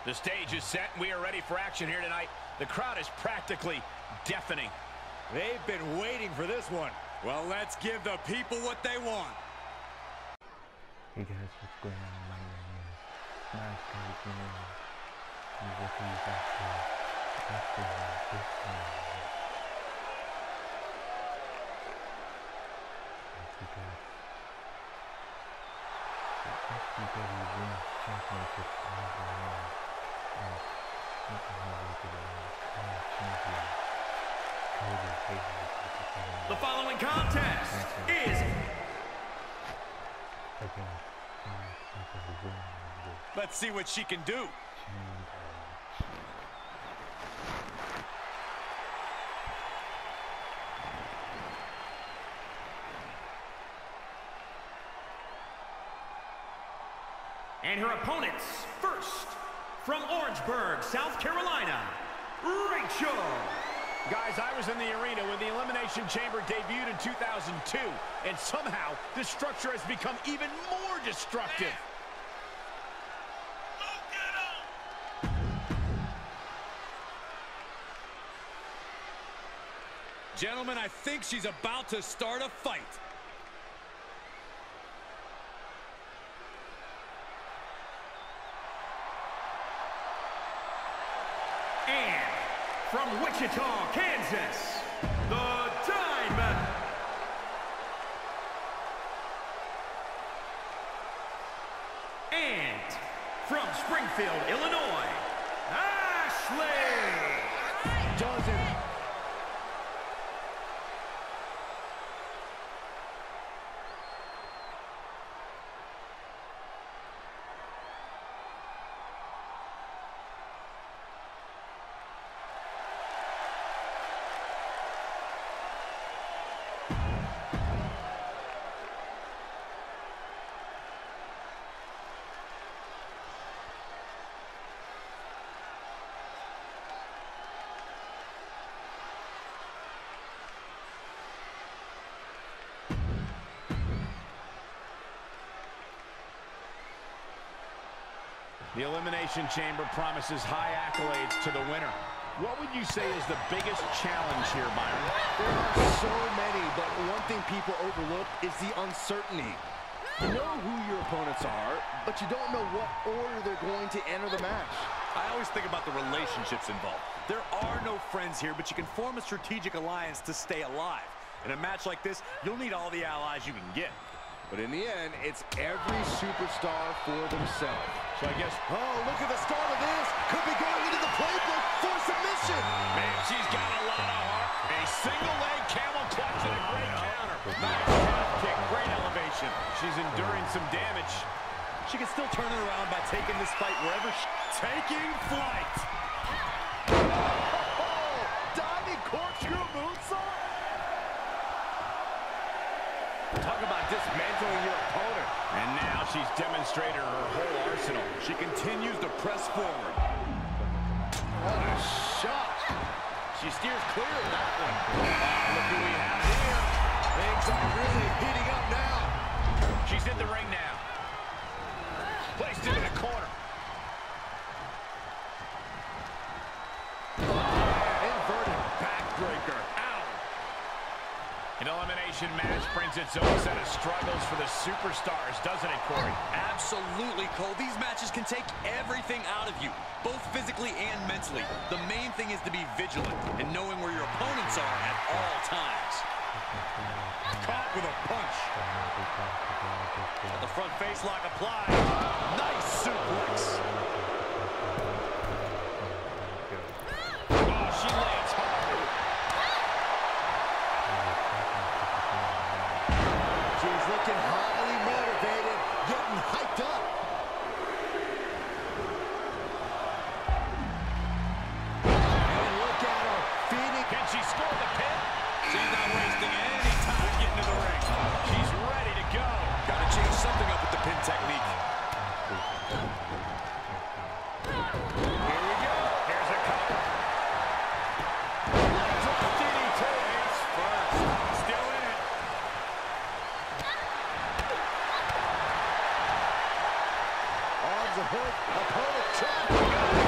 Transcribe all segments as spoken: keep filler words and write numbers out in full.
The stage is set, and we are ready for action here tonight. The crowd is practically deafening. They've been waiting for this one. Well, let's give the people what they want. Hey guys, what's going on? My name is Smash Guys, you know, I'm welcome you back to after this one. We got the S C W Women's Championship on the line, and making her way to the ring, current champion, Cody Hayes. The following contest is against five people who win this. Let's see what she can do. And her opponents, first, from Orangeburg, South Carolina, Rachel. Guys, I was in the arena when the Elimination Chamber debuted in two thousand two, and somehow this structure has become even more destructive. Gentlemen, I think she's about to start a fight. And from Wichita, Kansas, the Diamond. And from Springfield, Illinois, Ashley. Does it. The Elimination Chamber promises high accolades to the winner. What would you say is the biggest challenge here, Byron? There are so many, but one thing people overlook is the uncertainty. You know who your opponents are, but you don't know what order they're going to enter the match. I always think about the relationships involved. There are no friends here, but you can form a strategic alliance to stay alive. In a match like this, you'll need all the allies you can get. But in the end, it's every superstar for themselves. So I guess, oh, look at the start of this. Could be going into the playbook for submission. man, she's got a lot of heart. A single leg camel clutch and a great counter. Nice calf kick, great elevation. She's enduring some damage. She can still turn it around by taking this fight wherever she... Taking flight. Oh, diving corkscrew moonsault. Talk about dismantling your opponent. And now she's demonstrated her whole arsenal. She continues to press forward. What a shot. She steers clear of that one. Oh, look who we have here. Things are really heating up now. She's in the ring now. Placed into the corner. Inverted backbreaker. Ow. An elimination match brings its own set of struggles for the superstars, doesn't it, Corey? Absolutely, Cole. These matches can take everything out of you, both physically and mentally. The main thing is to be vigilant and knowing where your opponents are at all times. Caught with a punch. The front face lock applied. Nice suplex. Oh, she lands hard. She's looking highly motivated, getting hyped up. And look at her feeding. Can she score the pin? She's not wasting any time getting to the ring. She's ready to go. Got to change something up with the pin technique. Here we go. Here's a cover. D D T is first. Still in it. Arms a hook, opponent trapped.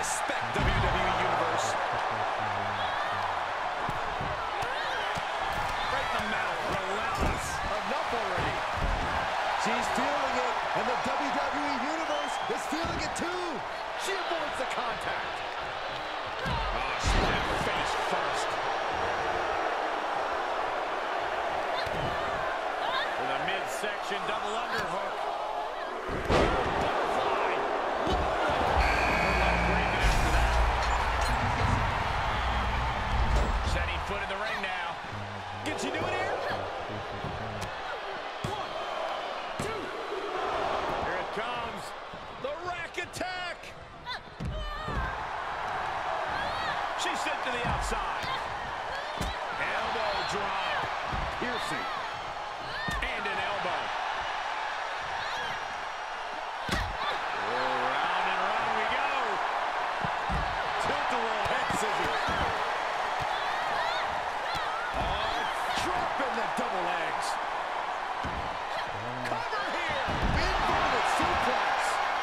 respect, W W E Universe. Right in the mouth, relentless. Enough already. She's feeling it, and the W W E Universe is feeling it too. She avoids the contact. Oh, slam face first. With a midsection double underhook. Butterfly. Good luck breaking after that. Setting foot in the ring now. Can she do it here? One, two. Here it comes. The rack attack. She's sent to the outside. Elbow drop. Piercing. And an elbow. Oh, round and round we go. Tilt-a-whirl head scissors. Oh, dropping the double legs. Cover here. Inverted suplex.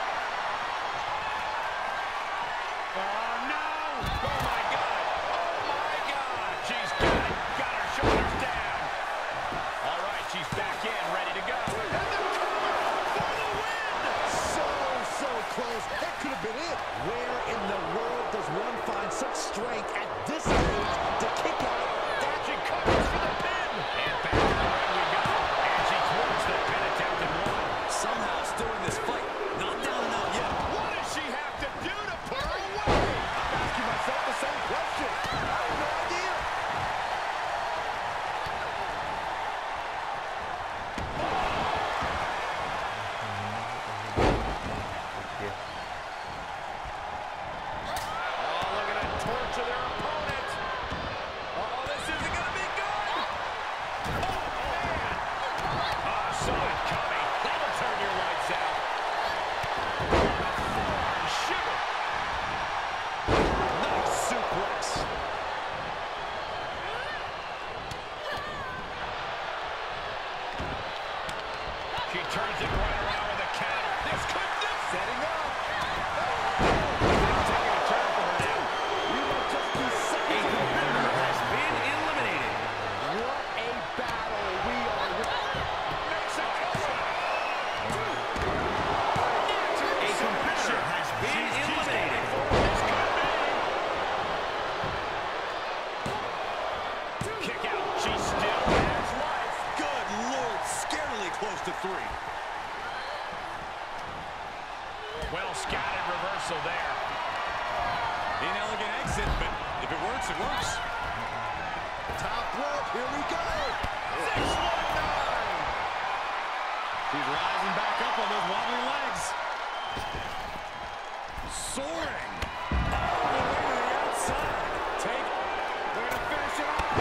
Oh, no. Oh, my God. Oh, my God. She's got it. Got her shoulders down. All right, she's back in, ready to go. And the cover for the win. So, so close. That could have been it. Where in the world does one find such strength at this stage to kick out that? She covers for the pin. And back in the ring we go. And she thwarts the pin attempt and one. Somehow still in this fight. Not down and out yet. What does she have to do to put her away? I'm asking myself the same question. I have no idea. Oh, look at that torture their opponent. Oh, this isn't going to be good. Oh, man. Oh, saw it coming. That'll turn your lights out. Forearm shiver. Nice suplex. She turns it right around with a counter. This could do. Setting up. Things taking a turn for her now. We might just be A seconds away. competitor has been eliminated. What a battle we are witnessing. Makes it closer. A competitor has been eliminated. This could be. Kick out. She still has life. Good Lord, scarily close to three. Well scattered reversal there. Inelegant exit, but if it works, it works. Top rope. Here we go. six one nine. She's rising back up on those wobbly legs. Soaring. All the way to the outside. Take. They're going to finish it off.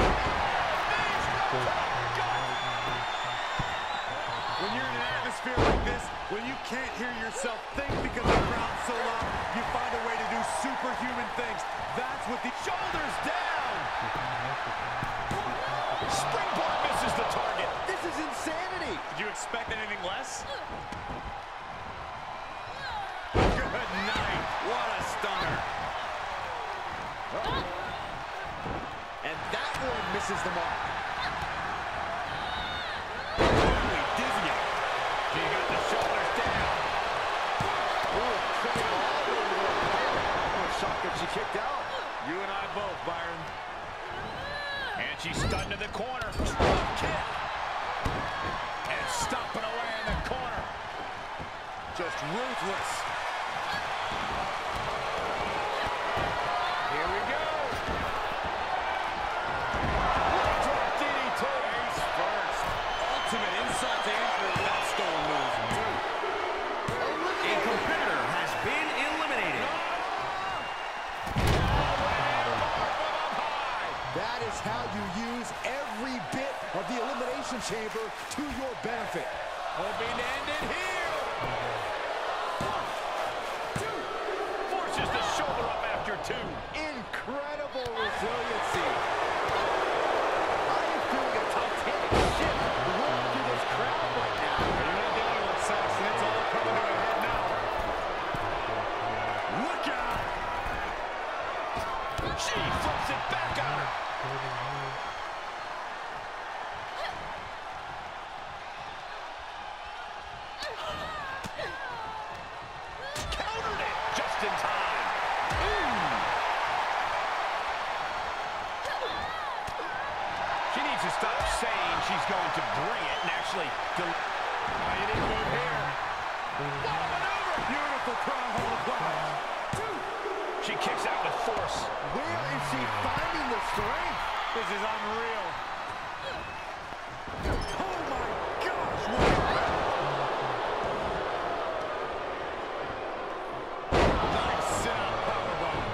When you're in an atmosphere like this, when you can't hear yourself think because the crowd's so loud, you find a way to do superhuman things. That's what the Shoulders down. Springboard misses the target. This is insanity. Did you expect anything less? Good night. What a stunner. And that one misses the mark. Totally dizzying. She got the shoulders down. Oh, incredible. All the way to the ring. I'm shocked that she kicked out. You and I both, Byron. And she's stunned in the corner. Drop kick. And stomping away in the corner. Just ruthless. Here we go. Drop D D T. Face first. Ultimate insult to injury with that stolen move. A competitor has been eliminated. That is how you use every bit of the Elimination Chamber to your benefit. Hoping to end it here. One, two. Forces the shoulder up after two. Incredible resiliency. I am feeling a titanic shift rolling through this crowd right now. You're not the only one, Saxon. It's all coming to a head now. Look out! Countered it just in time. Ooh. She needs to stop saying she's going to bring it and actually do. Oh, you didn't move here. What a maneuver. Beautiful crown hold applied. She kicks out with force. Where is she finding the strength? This is unreal. Oh my gosh. Nice sit-up powerbomb.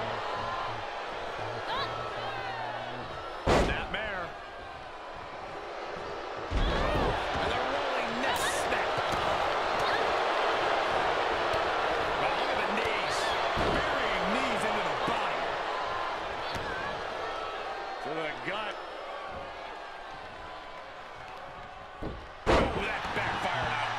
Snapmare. And the rolling neck snap. Wow, look at the knees. Burying knees into the body. To the gut. Oh, that backfired out.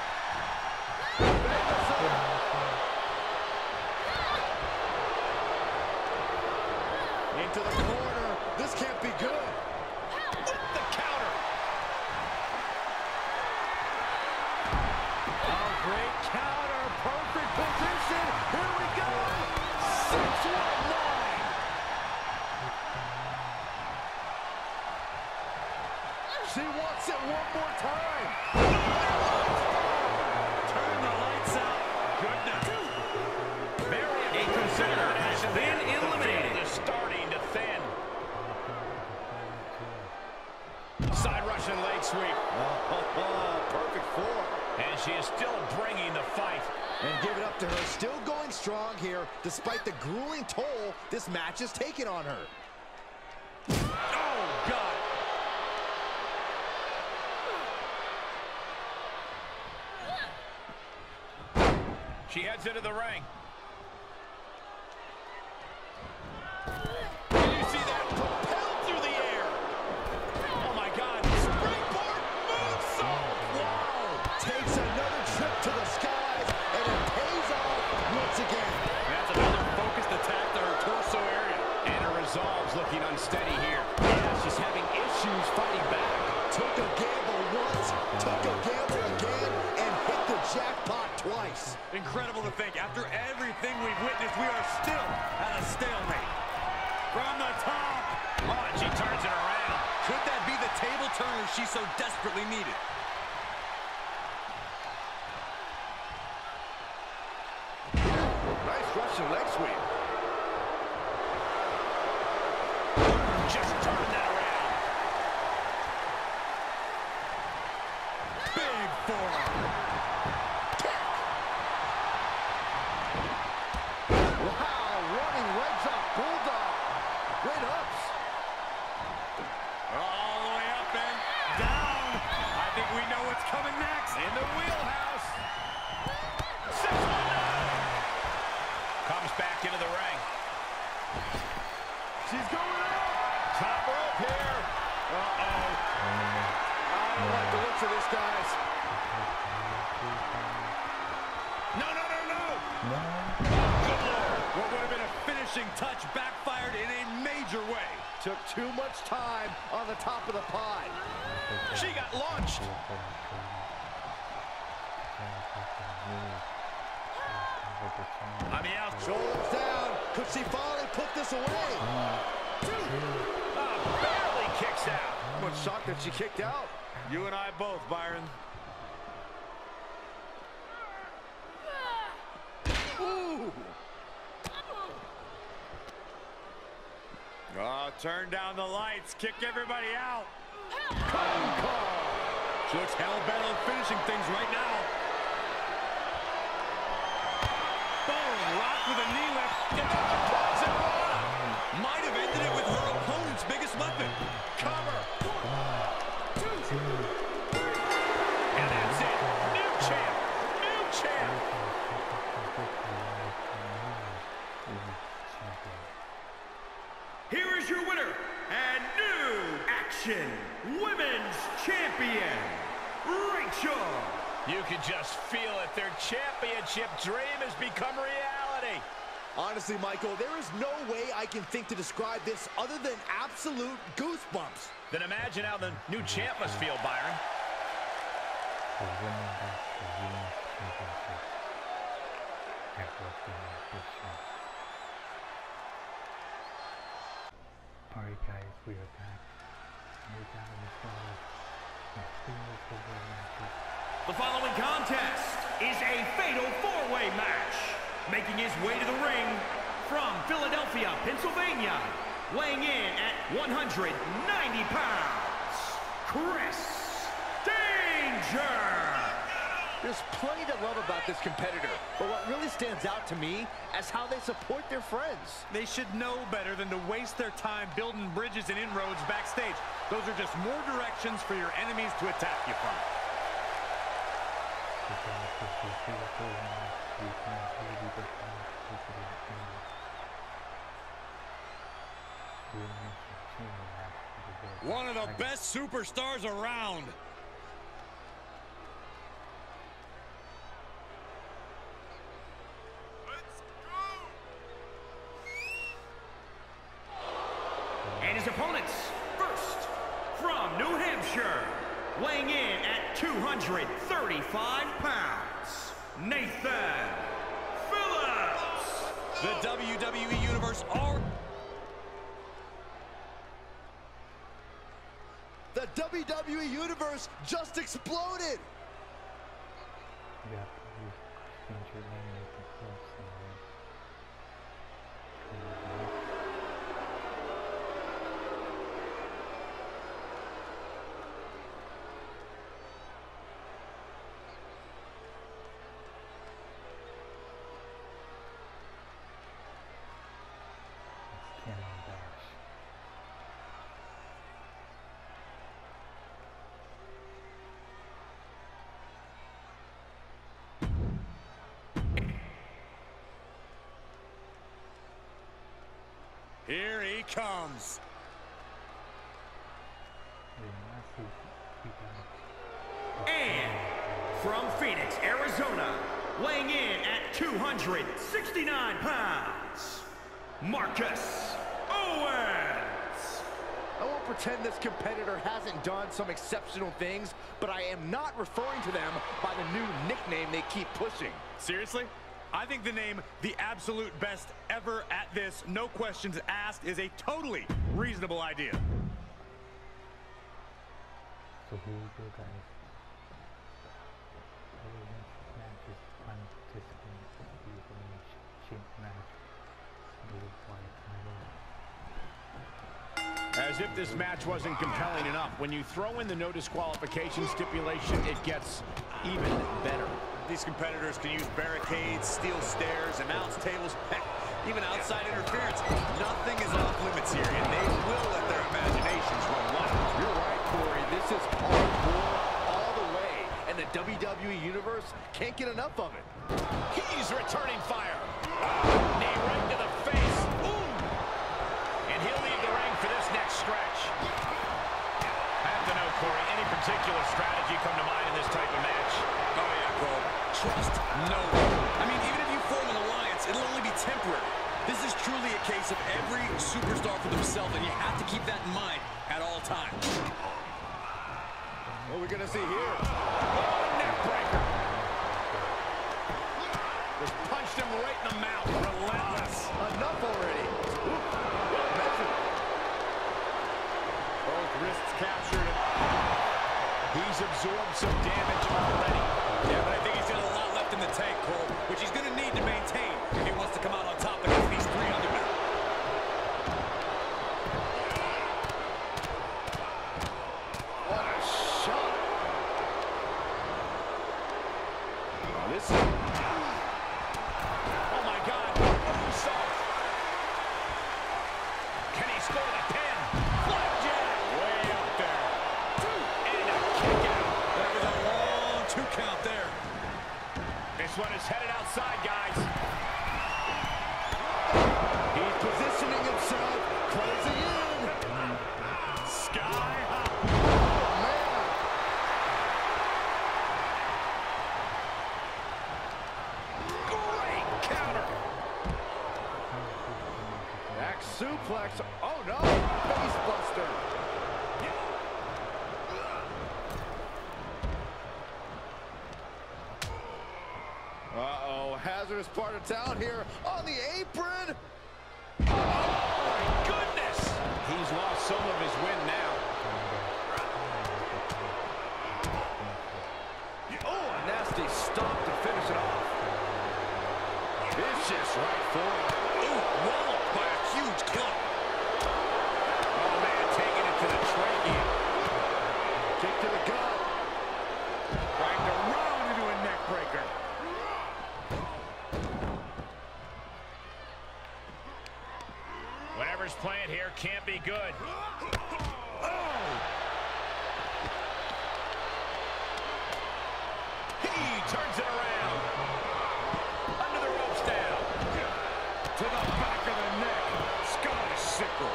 Into the corner. This can't be good. With the counter. Oh, great counter. Perfect position. Here we go. six one nine. She wants it one more time. Turn the lights out. Goodness. Very A competitor has been eliminated. The field is starting to thin. Side Russian leg sweep. Perfect form. And she is still bringing the fight. And give it up to her. Still going strong here, despite the grueling toll this match has taken on her. Oh, God. She heads into the ring. Can you see that? Propelled through the air. Oh, my God. Springboard moonsault. Wow. Takes another trip to the skies, and it pays off once again. That's another focused attack to her torso area. And her resolve's looking unsteady here. Yeah, she's having issues fighting back. Took a gamble once, took a gamble again, and hit the jackpot twice. Incredible to think, after everything we've witnessed, we are still at a stalemate. From the top. Oh, and she turns it around. Could that be the table turner she so desperately needed? Nice Russian leg sweep. Just turn that around. Big forearm. Wow, running legs up, bulldog. Great ups. All the way up and down. I think we know what's coming next. In the wheelhouse. six one nine. Comes back into the ring. She's going up. Top rope here. Uh-oh. I don't like the looks of this, guys. No, no, no, no. Good Lord. What would have been a finishing touch backfired in a major way. Took too much time on the top of the pie. She got launched. On the outside. Shoulders down. Could she finally put this away? Oh, barely kicks out. I'm shocked that she kicked out. You and I both, Byron. Ooh. Oh, turn down the lights. Kick everybody out. Cutting call. She looks hell-bent on finishing things right now. Boom, rock with a knee lift. Might have ended it with her opponent's biggest weapon. Cover. And that's it. New champ. New champ. Here is your winner and new Action Women's Champion, Rachel. You can just feel it. Their championship dream has become reality. Honestly, Michael, there is no way I can think to describe this other than absolute goosebumps. Then imagine how the new champ must feel, Byron. For winning back the Women's Championship at WrestleMania this year. Alright guys, we are back. We got in the stars. The following contest is a fatal four-way match. Making his way to the ring from Philadelphia, Pennsylvania, weighing in at one hundred ninety pounds, Chris Danger. There's plenty to love about this competitor, but what really stands out to me is how they support their friends. They should know better than to waste their time building bridges and inroads backstage. Those are just more directions for your enemies to attack you from. One of the best superstars around. And his opponents, first, from New Hampshire, weighing in at two hundred thirty-five pounds, Nathan Phillips. The W W E Universe are... The W W E Universe just exploded! Yeah, please change your name and you can close somewhere. Cannon Dash. Here he comes. And from Phoenix, Arizona, weighing in at two hundred sixty-nine pounds, Marcus Owens. I won't pretend this competitor hasn't done some exceptional things, but I am not referring to them by the new nickname they keep pushing. Seriously? I think the name the absolute best ever at this, no questions asked, is a totally reasonable idea. So here we go, guys. Everyone's match is one participant will be the champ match. Worldwide title. As if this match wasn't compelling enough, when you throw in the no disqualification stipulation, it gets even better. These competitors can use barricades, steel stairs, announce tables, heck, even outside interference. Nothing is off limits here, and they will let their imaginations run wild. You're right, Corey. This is hardcore all the way, and the W W E Universe can't get enough of it. He's returning fire. Knee right to the face. Boom. And he'll leave the ring for this next stretch. I have to know, Corey, any particular strategy come to mind in this type of match? Oh, yeah, Cole. Trust no one. I mean, even if you form an alliance, it'll only be temporary. This is truly a case of every superstar for themselves, and you have to keep that in mind at all times. What are we going to see here? Oh, neck breaker. Just punched him right in the mouth. Relentless. Enough already. Ooh, well measured. Both wrists captured. He's absorbed some damage already. Yeah, but I think he's got a lot left in the tank, Cole, which he's going to need to maintain if he wants to come out on top against these three hundred men. What a shot. Oh, this is... Oh, my God. Moonsault. Can he score the pin? Flapjack. Way up there. And a kick out. That was a long two count there. This one is headed outside, guys. He's positioning himself, closing in. Sky high. Oh, man. Great counter. suplex. Oh no, face buster. Uh-oh, hazardous part of town here on the apron. Oh, my goodness! He's lost some of his wind now. Oh, a nasty stop to finish it off. Vicious right forward. Ooh, walloped by a huge club. Oh, man, taking it to the trachea. Kick to the gut. Dragged around into a neck breaker. Whatever's playing here can't be good. Oh! He turns it around. Under the ropes down. To the back of the neck. Scottish sickle.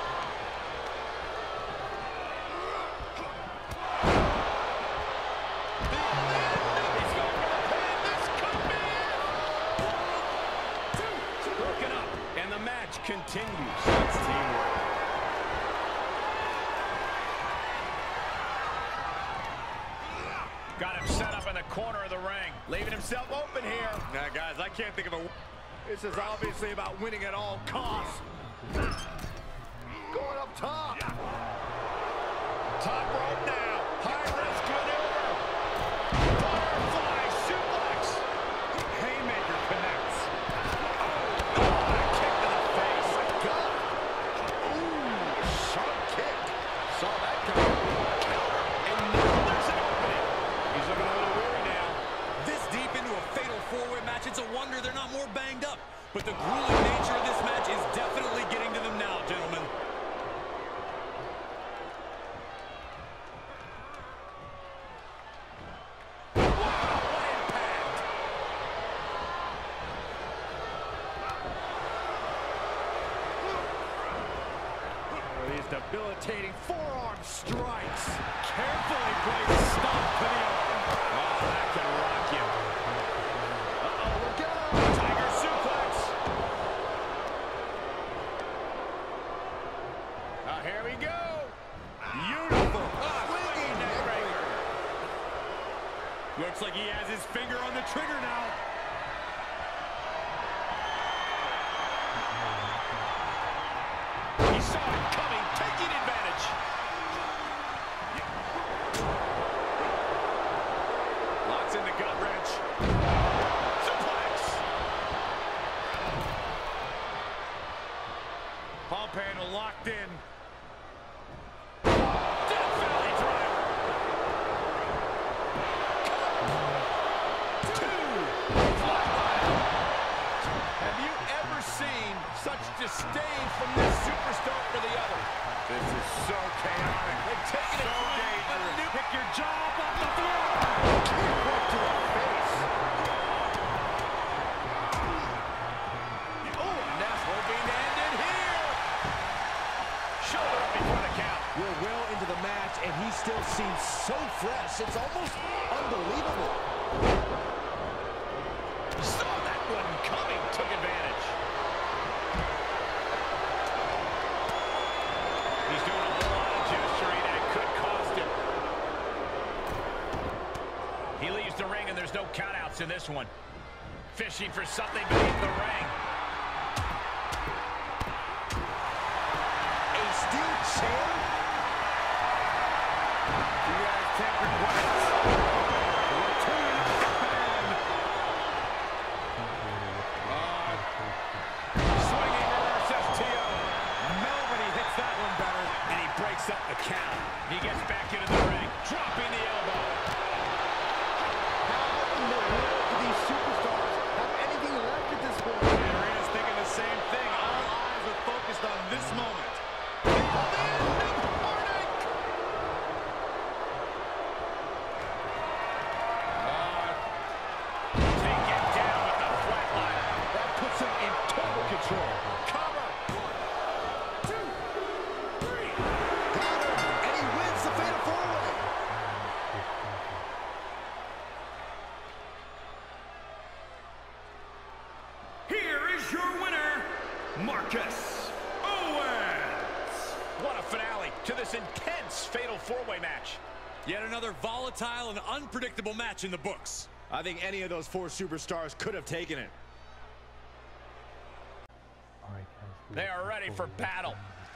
He's going for the pin. This could be it. One, two, broken up. And the match continues. That's teamwork. Got him set up in the corner of the ring. Leaving himself open here. Now, guys, I can't think of a... This is obviously about winning at all costs. Going up top. Top rope now. High risk maneuver. Firefly suplex. Haymaker connects. Oh, a kick to the face. My God. Ooh, sharp kick. Saw that coming. And now there's an opening. He's looking a little weary now. This deep into a fatal four-way match, it's a wonder they're not more banged up. But the grueling nature of this match is definitely getting to them now, gentlemen. These debilitating forearm strikes. Carefully placed stop to the arm. Oh, that can rock you. Uh-oh, look out. Tiger suplex. Now here we go. Beautiful. Ah, swinging neck breaker. Looks like he has his finger on the trigger now. He saw it coming, taking advantage. Locks in the gut wrench. Suplex. Pump handle locked in. Death Valley driver. Two. Flatliner. Have you ever seen such disdain from this superstar for the other? This is so chaotic. They've taken it So to a dangerous. new- Pick your jaw up off the floor. Kick right to the face. Oh, that's hoping to end it here. Shoulder up before the count. We're well into the match, and he still seems so fresh. It's almost unbelievable. Saw that one coming, took advantage. He's doing a whole lot of gesturing, and it could cost him. He leaves the ring, and there's no countouts in this one. Fishing for something beneath the ring. A steel chair? You guys take requests. Return to Japan. Swinging reverse S T O. Nobody hits that one better. And he breaks up the count. He gets back into the ring, dropping the elbow. How in the world do these superstars have anything left at this point? The arena's thinking the same thing. All eyes are focused on this moment. Take it down with the flatliner. That puts him in total control. Cover. One, two, three. Got him, and he wins the fatal four-way. What a finale to this intense fatal four-way match. Yet another volatile and unpredictable match in the books. I think any of those four superstars could have taken it. Alright, guys. They are ready for battle.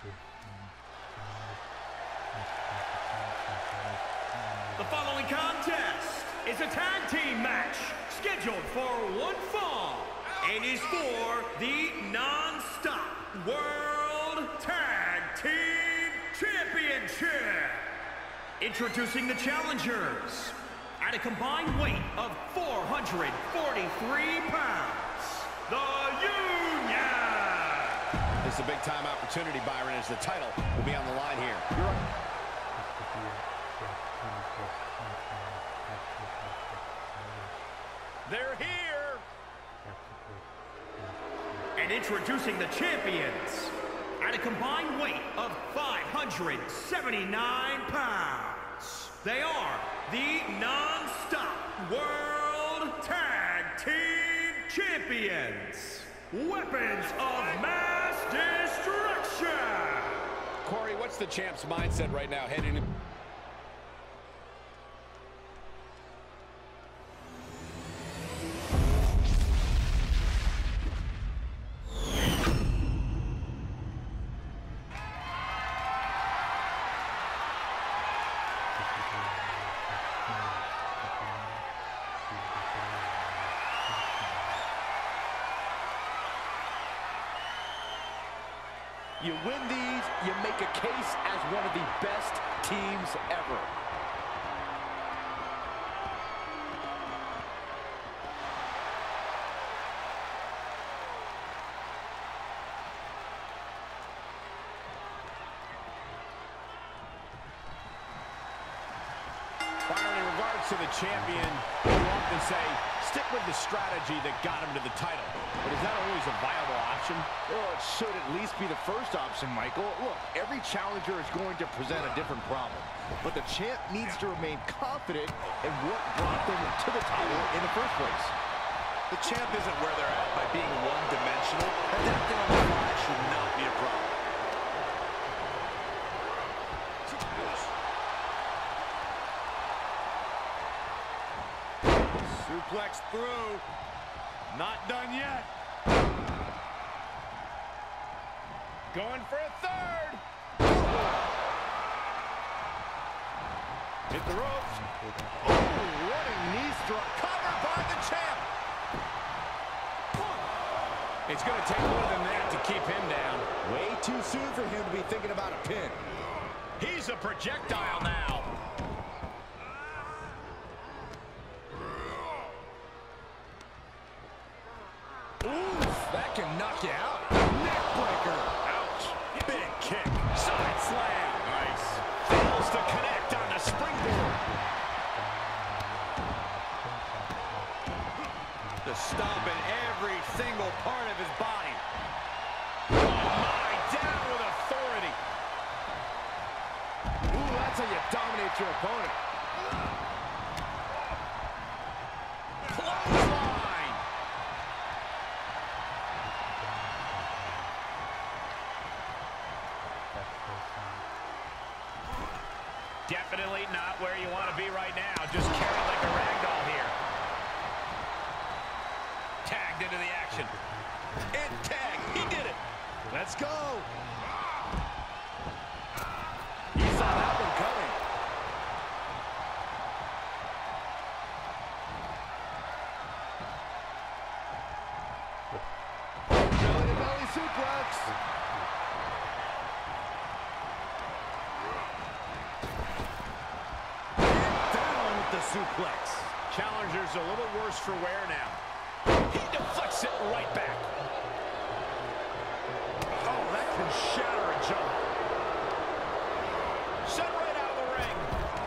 The following contest is a tag team match scheduled for one fall and is for the non-stop World Tag Team Championship. Introducing the challengers at a combined weight of four hundred forty-three pounds, the Union. This is a big-time opportunity, Byron, as the title will be on the line here. You're right. They're here. And introducing the champions at a combined weight of five hundred seventy-nine pounds. They are the non-stop World Tag Team Champions. Weapons of Mass Destruction. Corey, what's the champ's mindset right now heading in? You win these, you make a case as one of the best teams ever. Byron, in regards to the champion, you often say, stick with the strategy that got him to the title. But is that always a viable option? Well, it should at least be the first option, Michael. Look, every challenger is going to present a different problem. But the champ needs to remain confident in what brought them to the title in the first place. The champ isn't where they're at by being one-dimensional. Adapting on the fly should not be a problem. Suplex through. Not done yet. Going for a third. Hit the ropes. Oh, what a knee struck. Covered by the champ. It's going to take more than that to keep him down. Way too soon for him to be thinking about a pin. He's a projectile now. Oof, that can knock you out. Neckbreaker. Ouch. Big kick. Side slam. Nice. Fails to connect on the springboard. The stomp in every single part of his body. Oh, my. Down with authority. Ooh, that's how you dominate your opponent. Clothesline. Definitely not where you want to be right now. Just carried like a ragdoll here. Tagged into the action. And tag. He did it. Let's go. You saw that one coming. Belly to belly suplex. Down with the suplex. Challenger's a little worse for wear now. He deflects it right back. Oh, that can shatter a jaw. Sent right out of the ring.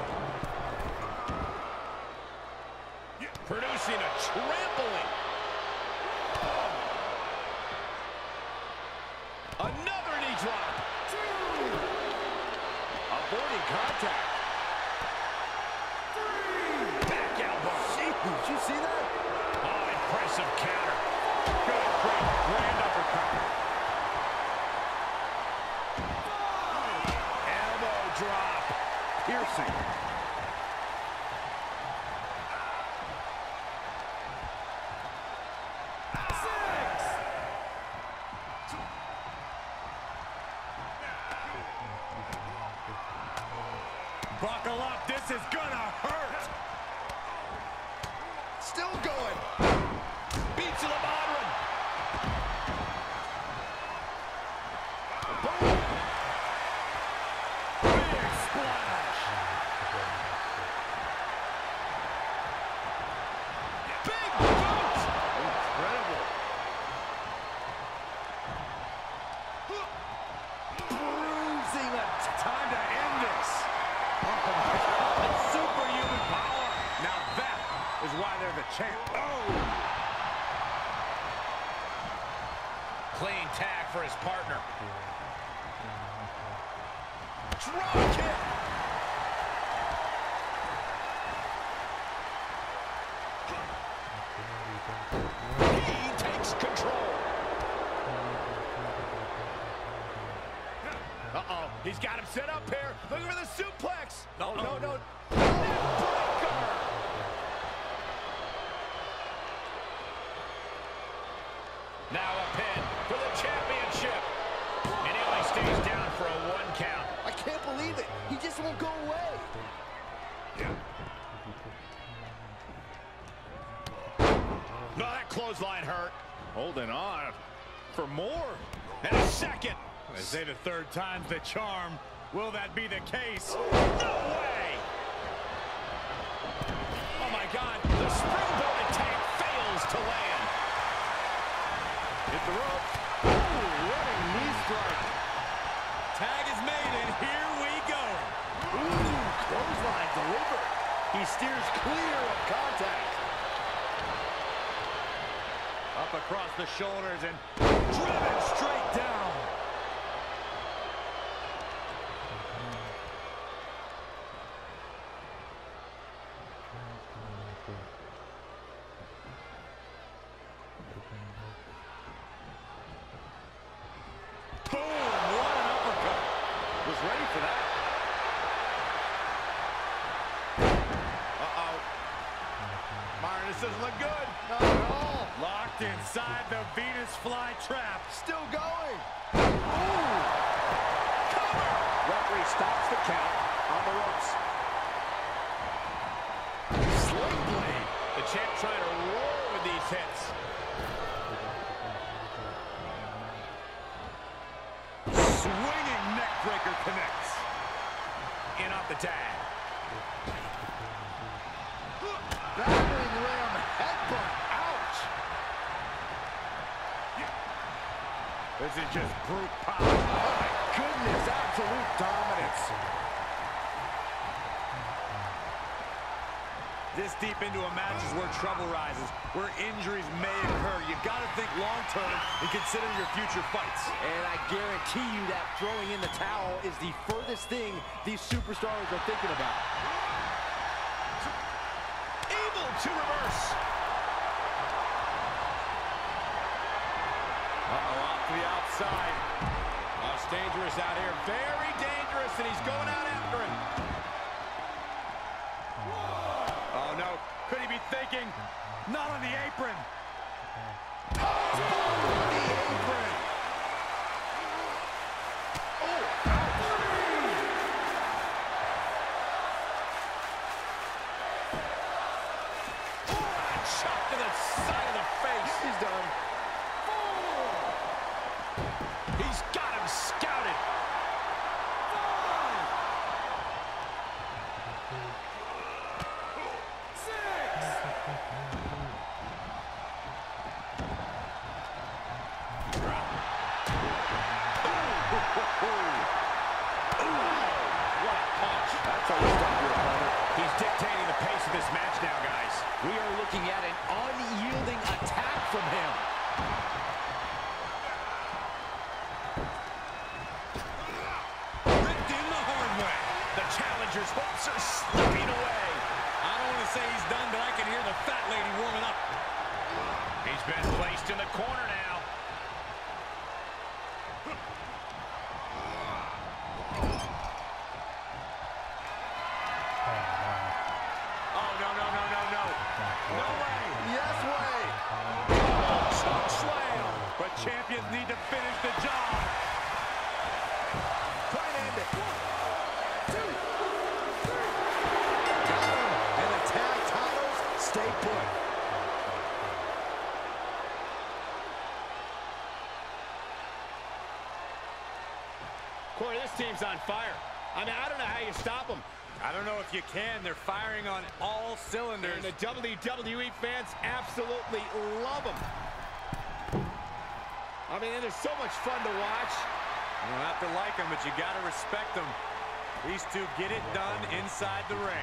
Producing a trampling. Another knee drop. Avoiding contact. Back elbow. Gee, did you see that? Oh, impressive counter. Good, great, grand uppercut. reversing. Buckle up, this is gonna hurt. Still going. Beats to the bottom. Big splash. Big boot. Incredible. Bruising attack. Time to end this. Oh my God. Superhuman power. Now that is why they're the champ. Oh. Clean tag for his partner. Drop kick. He takes control. Uh-oh. He's got him set up here. Looking for the suplex. No, no, no. Neckbreaker. Now a pin for the championship. And he only stays down for a one count. I can't believe it. He just won't go away. No, that clothesline hurt. Holding on for more. And a second. They say the third time's the charm. Will that be the case? No way. Oh, my God. The springboard attack fails to land. Hit the rope. Ooh, running knee strike. Tag is made, and here we go. Ooh, clothesline delivered. He steers clear of contact. Up across the shoulders and driven straight down. Boom! What an uppercut. Was ready for that. Uh-oh. Myron, this doesn't look good. Not at all. Locked inside the Venus flytrap. Still going. Cover. Referee stops the count on the ropes. Sling blade. The champ trying to roar with these hits. Swinging neckbreaker connects. In off the tag. Battering ram headbutt. Ouch. This is just brute power. Oh my goodness, absolute dominance. This deep into a match is where trouble rises, where injuries may occur. You've got to think long-term and consider your future fights. And I guarantee you that throwing in the towel is the furthest thing these superstars are thinking about. Able to reverse. Uh-oh, off to the outside. Oh, it's dangerous out here. Very dangerous, and he's going out after him. Oh, no. Could he be thinking? Not on the apron. The apron. Oh, Shot to the side of the face. he's done. He's got him scouted. He's dictating the pace of this match now, guys. We are looking at an unyielding attack from him. Ripped in the hard way. The challenger's hopes are slipping away. I don't want to say he's done, but I can hear the fat lady warming up. He's been placed in the corner now. game's on fire. I mean, I don't know how you stop them. I don't know if you can. They're firing on all cylinders. And the W W E fans absolutely love them. I mean, it is so much fun to watch. You don't have to like them, but you got to respect them. These two get it done inside the ring.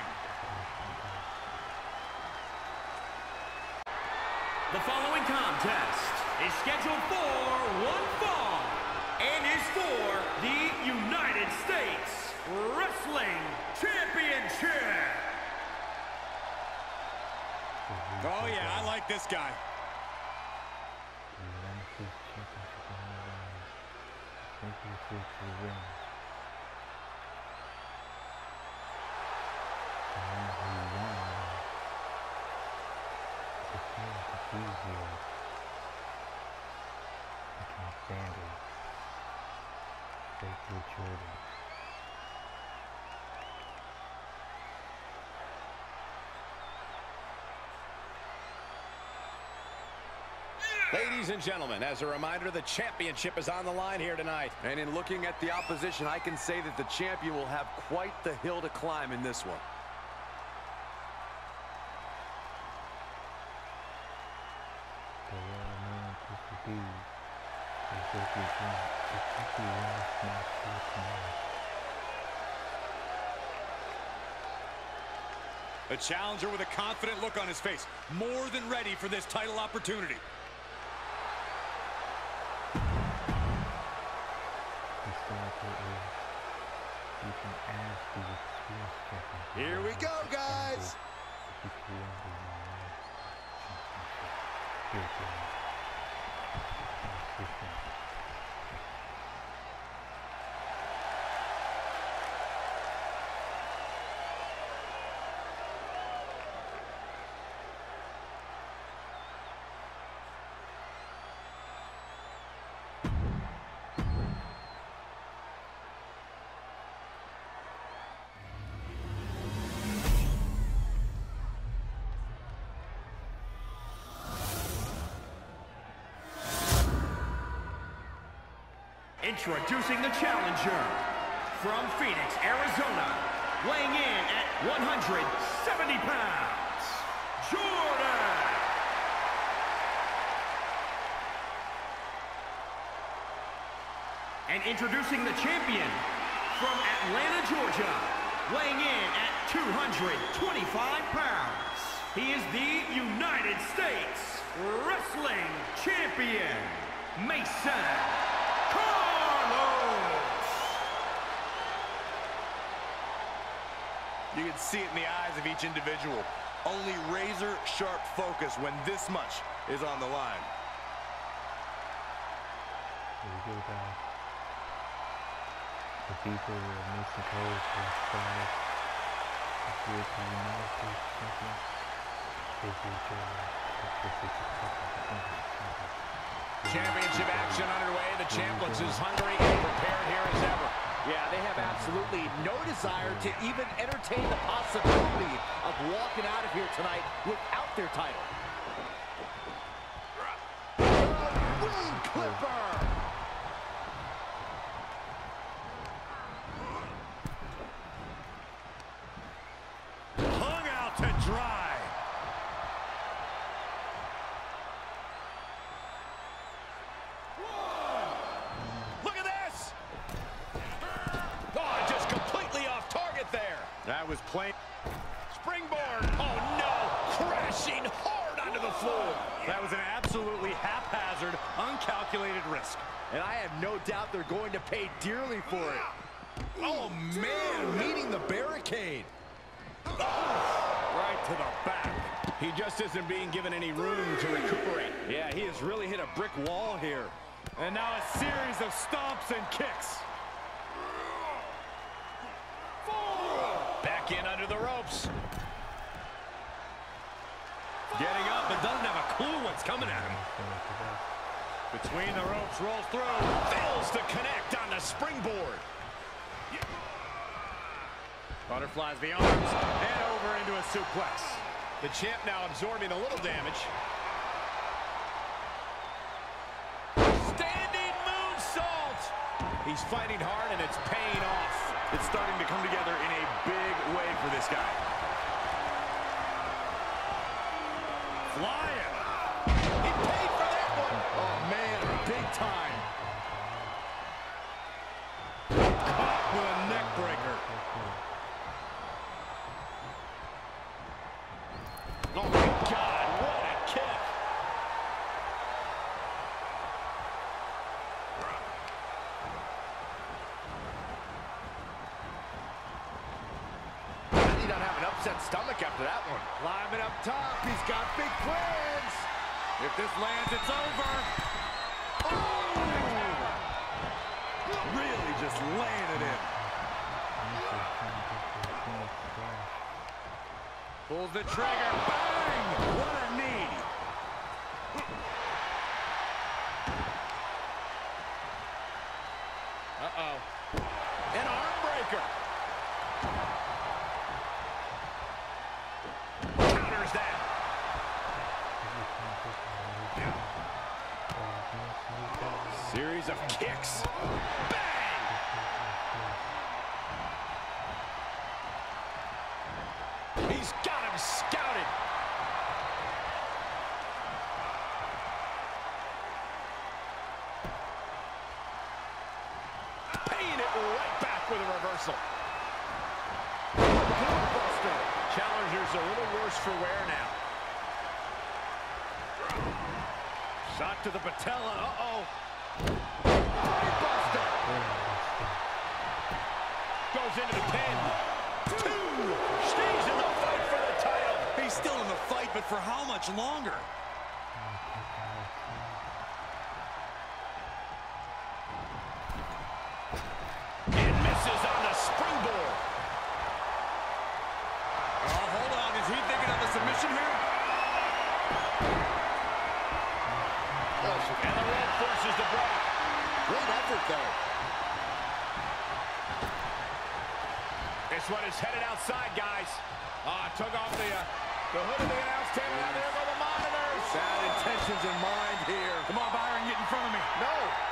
The following contest is scheduled for one fall and is for the United States Wrestling Championship. Oh, yeah, I like this guy. Ladies and gentlemen, as a reminder, the championship is on the line here tonight. And in looking at the opposition, I can say that the champion will have quite the hill to climb in this one. A challenger with a confident look on his face, more than ready for this title opportunity. Here we go, guys. Introducing the challenger from Phoenix, Arizona, weighing in at one hundred seventy pounds, Jordan. And introducing the champion from Atlanta, Georgia, weighing in at two hundred twenty-five pounds. He is the United States Wrestling Champion, Mason You can see it in the eyes of each individual. Only razor-sharp focus when this much is on the line. Here we go, guys. The people of Mason Cole for five. Here to the United States champion. Championship action underway. The champ looks as hungry and prepared here as ever. Yeah, they have absolutely no desire to even entertain the possibility of walking out of here tonight without their title. Wing Clipper! Hung out to dry. That was plain. Springboard. Oh, no. Crashing hard onto the floor. That was an absolutely haphazard, uncalculated risk. And I have no doubt they're going to pay dearly for it. Oh, man, meeting the barricade. Oh, right to the back. He just isn't being given any room to recuperate. Yeah, he has really hit a brick wall here. And now a series of stomps and kicks. Back in under the ropes. Getting up, but doesn't have a clue what's coming at him. Between the ropes, rolls through. Fails to connect on the springboard. Butterflies the arms and over into a suplex. The champ now absorbing a little damage. Standing moonsault. He's fighting hard, and it's paying off. It's starting to come together in a big way for this guy. Flying. He paid for that one. Oh, man, big time. Caught with a neck breaker. Oh, my God, what a kick. He doesn't have an upset stomach after that one. Climbing up top, he's got big plans. If this lands, it's over. Oh! Really just laying it in. Pulls the trigger. Bang! What a knee. Uh-oh. An arm breaker. Counters that. Series of kicks. Bang! He's got him scouted. Paying it right back with a reversal. Buster. Challenger's a little worse for wear now. Shot to the patella. Uh-oh. Buster. Goes into the pin. Two. Stays in the fight for the title. He's still in the fight, but for how much longer? And misses on the springboard. Oh, hold on. Is he thinking of a submission here? And the rope forces the break. Great effort there. This one is headed outside, guys. Ah, took off the, uh, the hood of the announce table. Now there go the monitors. Bad intentions in mind here. Come on, Byron, get in front of me. No.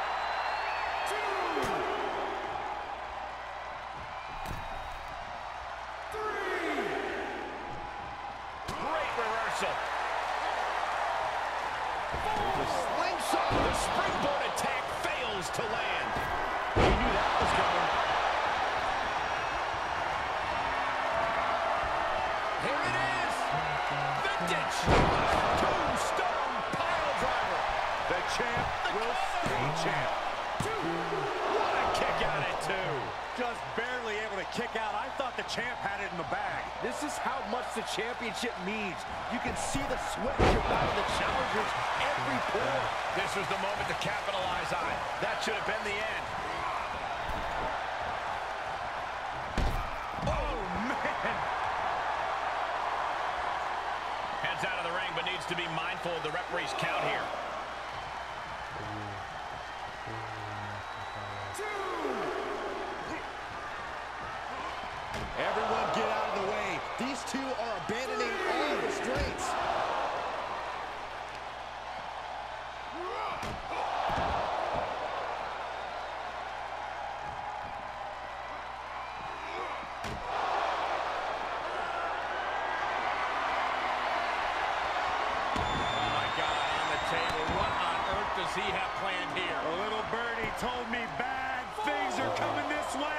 Great reversal. The slingshot. The springboard attack fails to land. He knew that was coming. Here it is. Vintage. Tombstone pile driver. The champ will stay champ. What a kick out at two. Just barely able to kick out. I thought the champ had it in the bag. This is how much the championship means. You can see the sweat drip out of the challengers every pore. This was the moment to capitalize on. That should have been the end. Oh, man. Heads out of the ring, but needs to be mindful of the referee's count here. Everyone get out of the way. These two are abandoning all restraints. Oh my God, on the table. What on earth does he have planned here? A little birdie told me bad things are coming this way.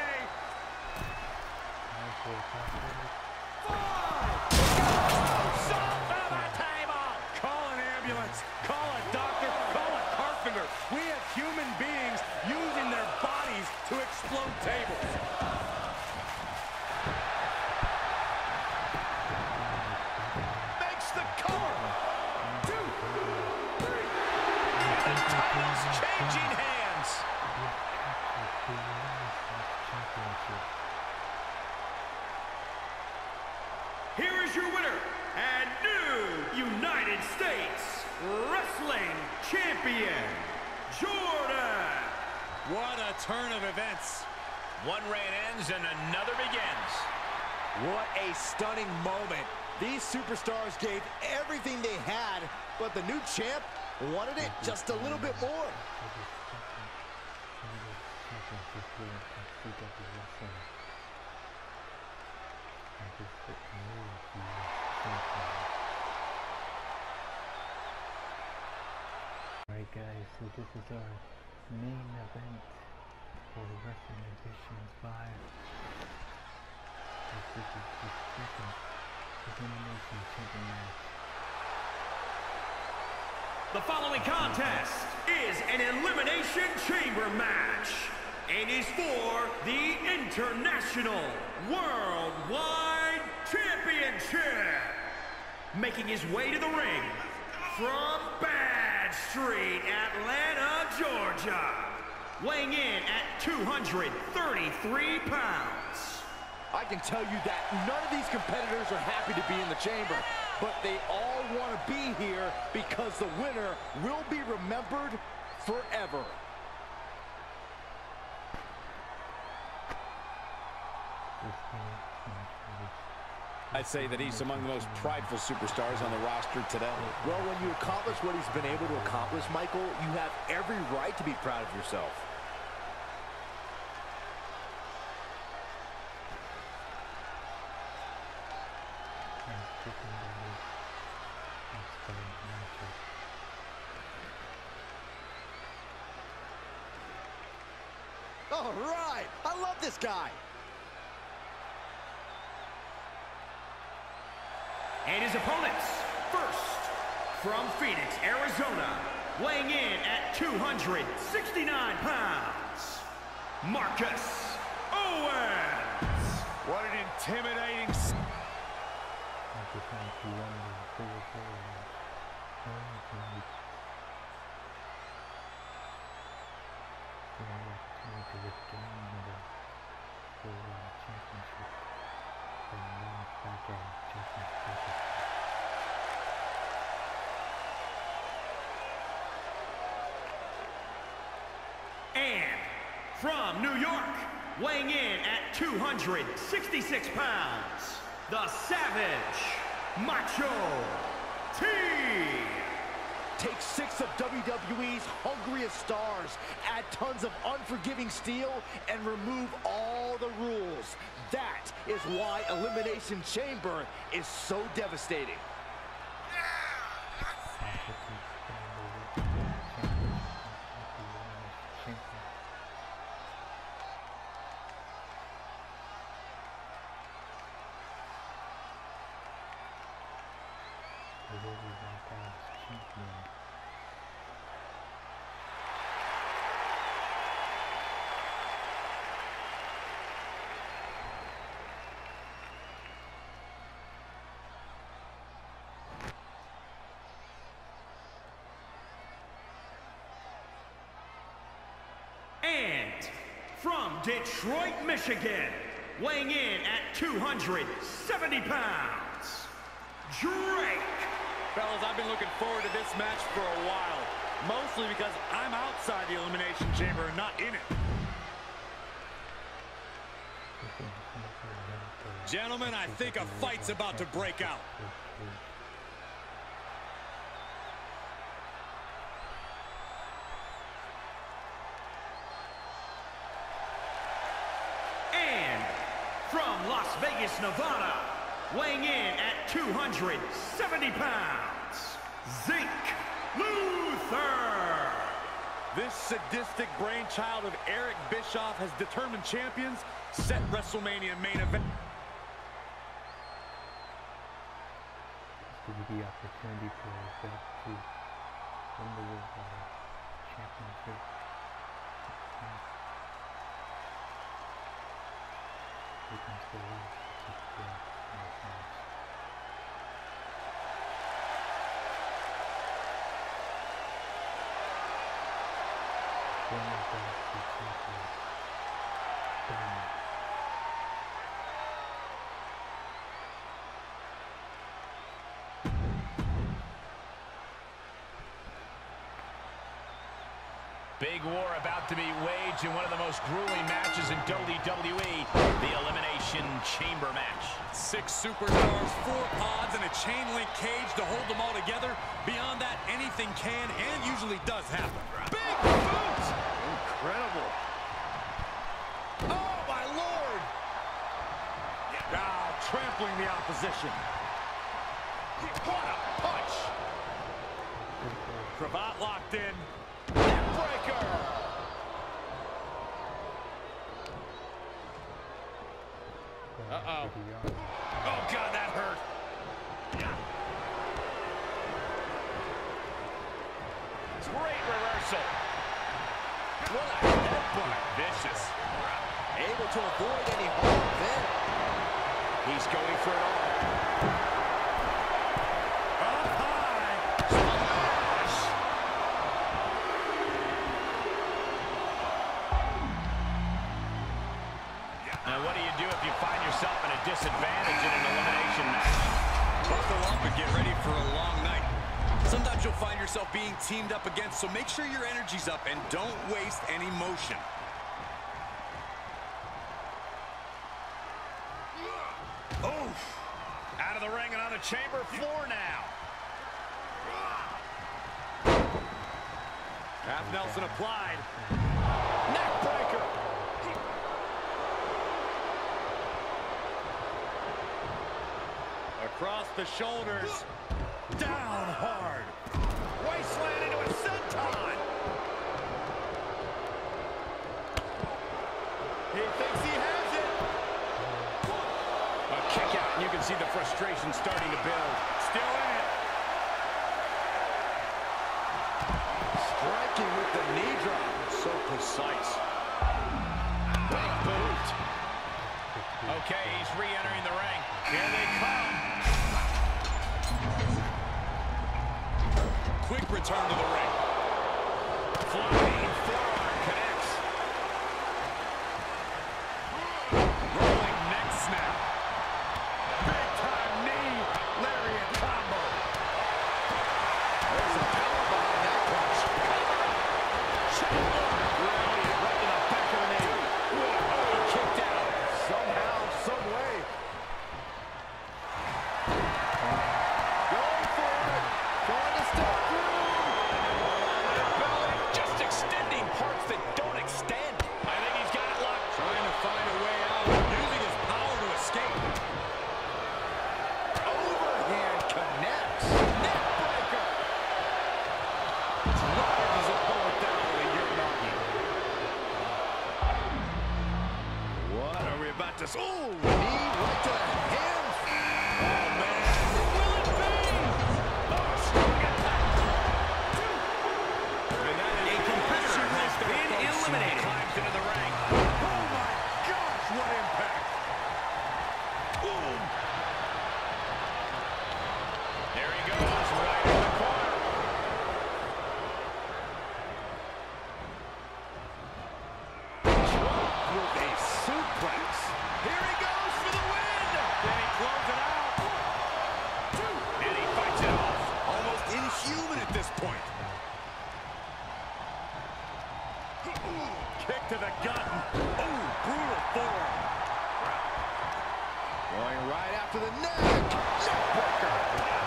Call an ambulance. Call a doctor. Call a carpenter. We have human beings using their bodies to explode tables. Makes the cover. Two, three. And the title's changing hands. Here is your winner and new United States Wrestling Champion, Jordan. What a turn of events. One reign ends and another begins. What a stunning moment. These superstars gave everything they had, but the new champ wanted it just a little bit more. here at C W Wrestling. And this is the new U S champion. Alright guys, so this is our main event for Wrestling Editions five. This is the second Elimination Chamber match. The following contest is an Elimination Chamber match and is for the International Worldwide Championship. Making his way to the ring from Bad Street, Atlanta, Georgia, weighing in at two hundred thirty-three pounds. I can tell you that none of these competitors are happy to be in the chamber, but they all want to be here because the winner will be remembered forever. I'd say that he's among the most prideful superstars on the roster today. Well, when you accomplish what he's been able to accomplish, Michael, you have every right to be proud of yourself. All right, I love this guy. And his opponents, first, from Phoenix, Arizona, weighing in at two hundred sixty-nine pounds, Marcus Owens. What an intimidating... And from New York, weighing in at two hundred sixty-six pounds, the Savage, Macho T. Take six of W W E's hungriest stars, add tons of unforgiving steel, and remove all the rules. That is why Elimination Chamber is so devastating. And from Detroit, Michigan, weighing in at two hundred seventy pounds, Drake. Fellas, I've been looking forward to this match for a while. Mostly because I'm outside the Elimination Chamber and not in it. Gentlemen, I think a fight's about to break out. And from Las Vegas, Nevada, weighing in at two hundred seventy pounds, Zeke Luther. This sadistic brainchild of Eric Bischoff has determined champions, set WrestleMania main event. This will be the opportunity for Zach to win the Worldwide Championship. He can still win this match. Big war about to be waged in one of the most grueling matches in W W E, the Elimination Chamber match. Six superstars, four pods, and a chain link cage to hold them all together. Beyond that, anything can and usually does happen. Big boot! Incredible. Oh, trampling the opposition. What a punch. Cravat locked in. Neckbreaker. Uh-oh. Oh, God, that hurt. Great reversal. What a headbutt. Vicious. Able to avoid any harm there. He's going for it all. Up high. Smash. Now, what do you do if you find yourself in a disadvantage in an elimination match? Buckle up and get ready for a long night. Sometimes you'll find yourself being teamed up against, so make sure your energy's up and don't waste any motion. Oh, out of the ring and on the chamber floor now. Half Nelson applied. Neckbreaker. Across the shoulders. Down hard. Wasteland into a senton. He thinks he has it. A kick out, and you can see the frustration starting to build. Still in it. Striking with the knee drop. So precise. Big boot. Okay, he's re-entering the ring. Here they come. Quick return to the ring. Flying forearm connects. Rolling neck snap. Big time knee. Lariat combo. There's some power behind that punch. Brilliant. Right to the back of the knee. Oh, he kicked out. Somehow, some way. Going for it. Going to step through. Just extending parts that don't extend. I think he's got it locked. Trying to find a way out, using his power to escape. Overhand connects. Neckbreaker. Drives his opponent down with a Uranagi. What are we about to see? Oh, knee right to the hands. Oh, man. Will it be? Oh, strong attack. And that is A competitor has been eliminated. climbs into the ring. Oh, my gosh, what impact. Boom. There he goes, right in the corner. Drop with a suplex. Here he goes for the win. Then he closes it out. And he fights it off. Almost inhuman at this point. Kick to the gut. Oh, brutal forearm. Going right after the neck. Neckbreaker.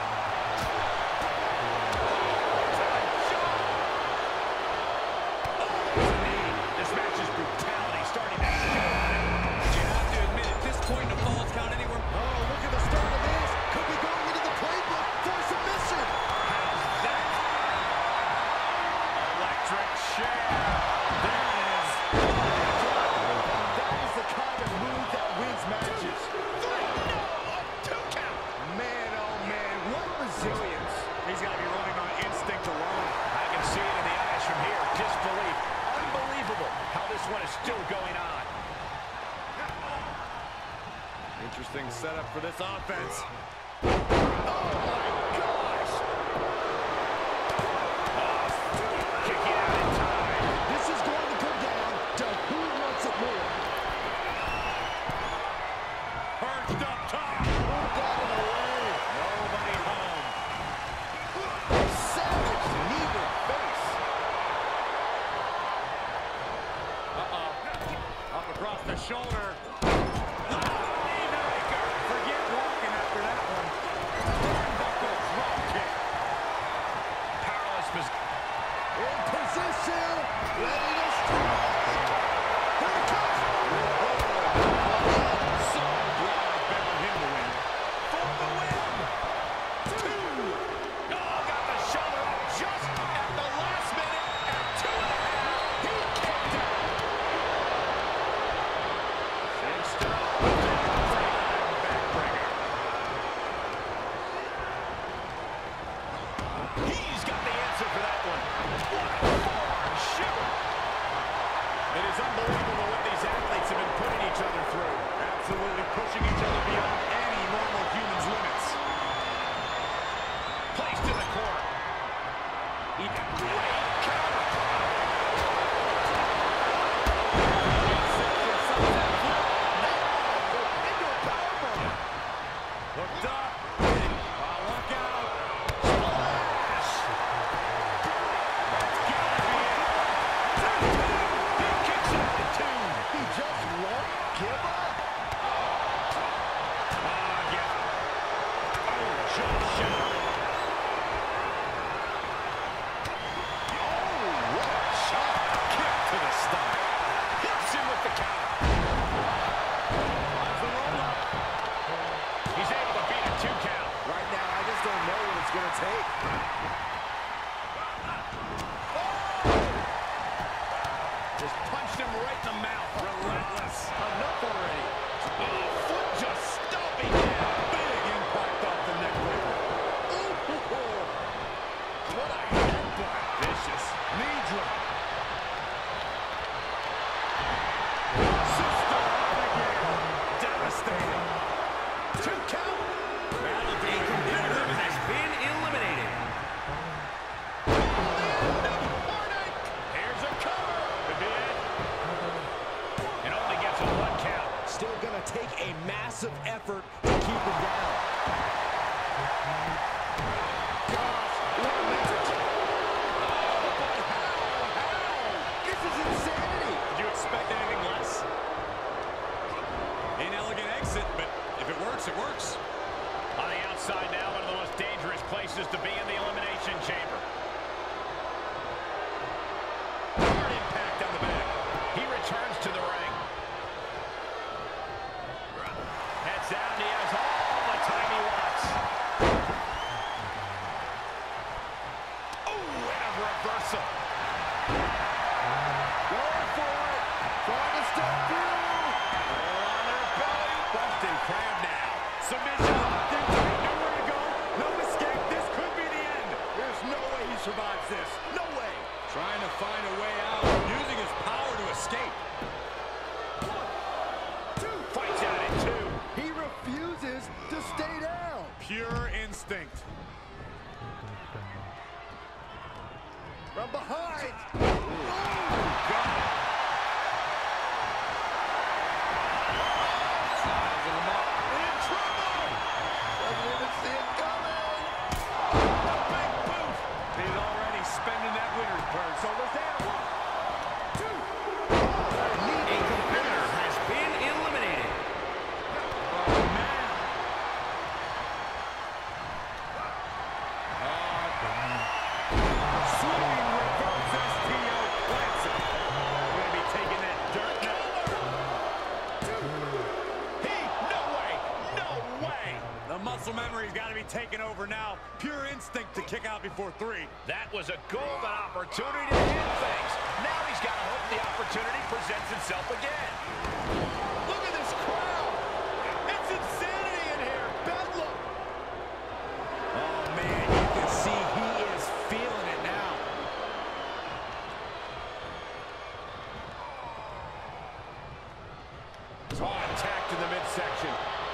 This match's brutality starting to show. But you have to admit, at this point in the Falls Count Anywhere, Oh, look at the start of this. Could be going into the playbook for submission. How's that? Electric chair. There it is. That is the kind of move that wins matches. Three, no, a two count. Man, oh man, what resilience. He's got to be running on instinct alone. I can see it in the eyes from here. Disbelief. Unbelievable how this one is still going on. Interesting setup for this offense. Oh, my gosh! Oh, kicking out in time. This is going to come down to who wants it more. Perched up top. Moved out of the way. Nobody home. Savage knee to the face. Uh-oh. Up across the shoulder. Forget walking after that one. Turnbuckle drop kick. Powerless position. In position. Ready to strike. Here it comes. So broad, Ben jump shot. Oh, what a shot. Kick to the stomach. Hits him with the counter. Finds the roll up. He's able to beat a two count. Right now, I just don't know what it's going to take. Just punched him right in the mouth. Relentless. Enough already. Oh, foot just stomping down. Big impact off the neck breaker. Ooh, What a headbutt. Vicious. knee drop. Sister up again. Devastating. Two count. A competitor has been eliminated. Here's a cover. Could be it. And only gets a one count. Still going to take a massive effort to keep him down. Gosh, what a match. Oh, but how? How? This is insanity. Did you expect anything less? Inelegant exit, but if it works, it works. On the outside now, one of the most dangerous places to be in the Elimination Chamber. Hard impact on the back. He returns to the ring. Heads out, and he has all the time he wants. Oh, and a reversal. Going for it. Trying to step through. On their belly. Busted crab now. Submission locked in tight. Nowhere to go. No escape. This could be the end. There's no way he survives this. No way. Trying to find a way out, using his power to escape. Fights out at two. He refuses to stay down. Pure instinct. From behind. Sizing him up. In trouble. Doesn't even see it coming. Big boot. He's already spending that winner's purse. Shoulders down. One, two. A competitor has been eliminated. Oh, man. Swinging reverse S T O plants him. We're going to be taking that dirt now. He, no way, no way. The muscle memory's got to be taken over now. Pure instinct to kick out before three. That was a golden opportunity to end things. Now he's got to hope the opportunity presents itself again. Look at this crowd. It's insanity in here. Bedlam. Oh, man, you can see he is feeling it now. Saw attacked in the midsection.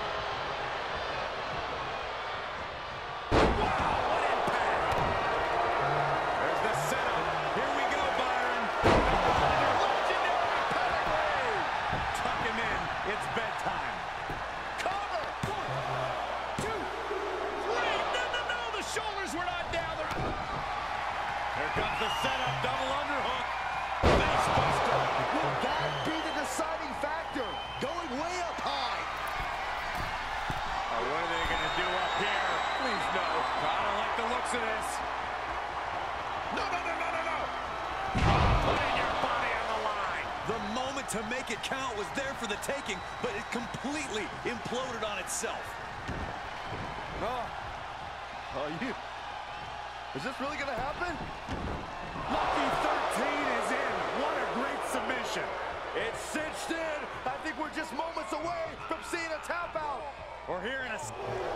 Wow, what impact! There's the setup. Here we go, Byron. Legendary pedigree! Tuck him in. It's bedtime. Cover! One, two, three! No, no, no! The shoulders were not down. They're up. Here comes the setup. Double underhook. Facebuster! Will that be the deciding factor? Going way up high. Oh, what are they going to do up here? Please, no. I don't like the looks of this. No, no, no, no, no, no! Putting your body on the line. The moment to make it count was there for the taking, but it completely imploded on itself. Oh. Oh, you. Is this really going to happen? Lucky thirteen is in. What a great submission. It's cinched in. I think we're just moments away from seeing a tap out. We're hearing a...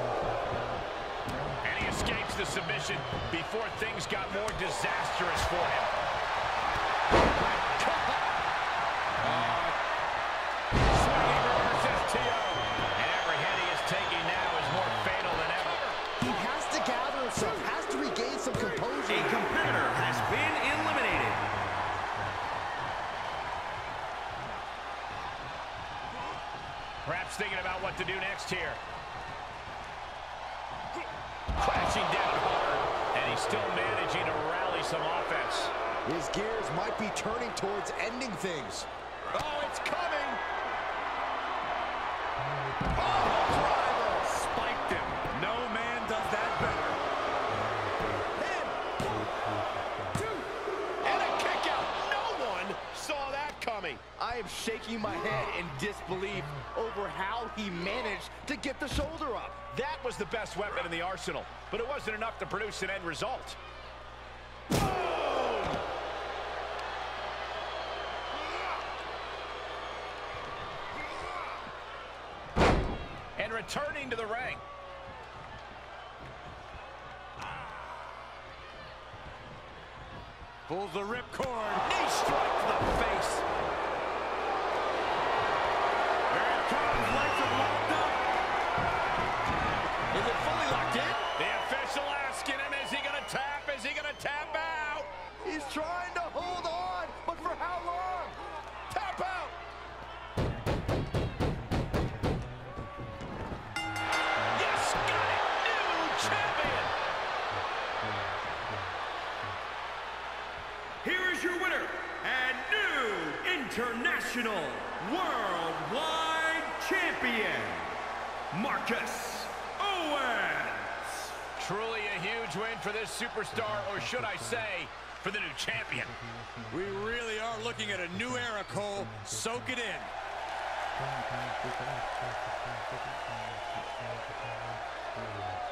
And he escapes the submission before things got more disastrous for him. Swinging reverse S T O. And every hit he is taking now is more fatal than ever. He has to gather himself, has to regain some composure. A competitor has been eliminated. Perhaps thinking about what to do next here. Crashing down hard, and he's still managing to rally some offense. His gears might be turning towards ending things. Oh, it's coming! Oh, driver! Spiked him. No man does that he managed to get the shoulder up. That was the best weapon in the arsenal, but it wasn't enough to produce an end result. And returning to the ring. Pulls the ripcord. Knee strike to the face. Here it comes. Legs are locked up. Is it fully locked in? The official asking him, is he going to tap? Is he going to tap out? He's trying to hold on, but for how long? Tap out. Yes, got it. New champion. Here is your winner and new International Worldwide Champion, Marcus Owens. Truly a huge win for this superstar, or should I say, for the new champion. We really are looking at a new era, Cole. Soak it in. Thank you.